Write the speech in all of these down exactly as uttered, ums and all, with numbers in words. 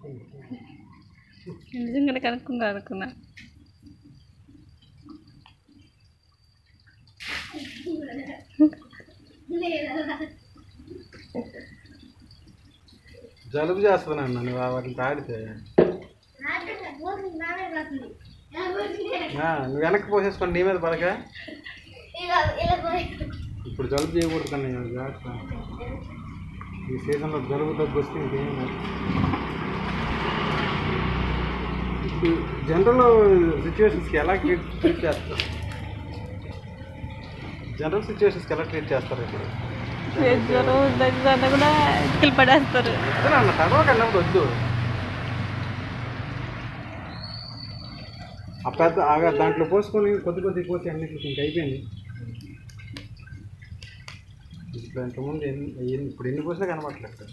నిజంగానే కనుక్కుందా అనుకున్నా. జలుబు చేస్తున్నాను నువ్వు వాటిని తాడితే. నువ్వు వెనక్కి పోసేసుకోండి నీ మీద పడక. ఇప్పుడు జలుబు చేయకూడదు కానీ జాగ్రత్త. ఈ సీజన్లో జలుబు దగ్గు వస్తే ఇంకేం లేదు. ఇప్పుడు జనరల్ సిచ్యువేషన్స్కి ఎలా ట్రీట్ చేస్తారు? జనరల్ సిచ్యువేషన్స్కి ఎలా ట్రీట్ చేస్తారు? ఇప్పుడు దగ్గర కూడా ఎత్తులు పడేస్తారు. అన్న తర్వాత అన్నప్పుడు వద్దు. ఆ పెద్ద ఆగా దాంట్లో పోసుకొని కొద్ది కొద్ది పోసి అన్నిటికి ఇంక అయిపోయింది. ఇప్పుడు ఇంతకుముందు ఎన్ని ఇప్పుడు ఎన్ని పోసినా కనబడట్లేదు.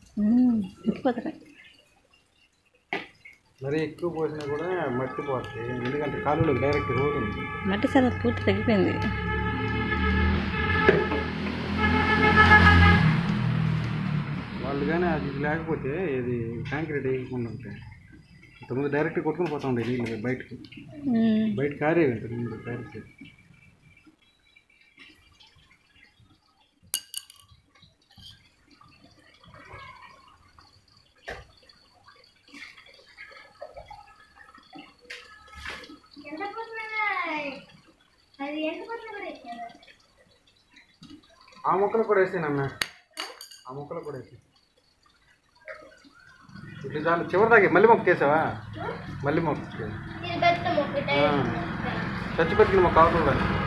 మరీ ఎక్కువ పోసినా కూడా మట్టి పోతుంది. ఎందుకంటే కాలువలో డైరెక్ట్ రోడ్ ఉంది. మట్టి చాలా పూర్తి తగ్గిపోయింది. వాళ్ళు కానీ అది లేకపోతే ఇది కాంక్రీట్ వేయకుండా ఉంటాయి. ఇంతకుముందు డైరెక్ట్ కొట్టుకుని పోతా ఉండే నీళ్ళు బయటకి. బయట కారేవి ఇంతకుముందు డైరెక్ట్. ఆ మొక్కలు కూడా వేసానన్న. ఆ మొక్కలు కూడా వేసి ఇట్లా చాలు. చివరి దాకా మళ్ళీ మొక్క వేసావా? మళ్ళీ మొక్క చచ్చి బతికిన మొక్క ఆకులు